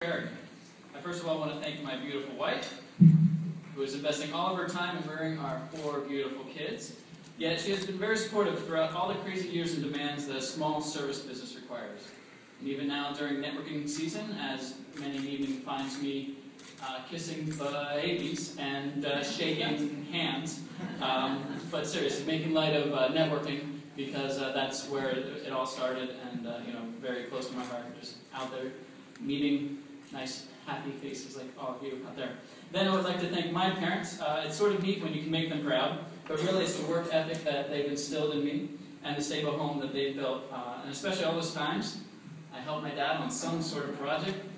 I first of all want to thank my beautiful wife, who is investing all of her time in rearing our 4 beautiful kids. Yet she has been very supportive throughout all the crazy years and demands that a small service business requires. And even now during networking season, as many evening finds me kissing babies and shaking hands, but seriously, making light of networking, because that's where it all started, and very close to my heart, just out there meeting nice, happy faces like all of you out there. Then I would like to thank my parents. It's sort of neat when you can make them proud, but really it's the work ethic that they've instilled in me and the stable home that they've built. And especially all those times I helped my dad on some sort of project,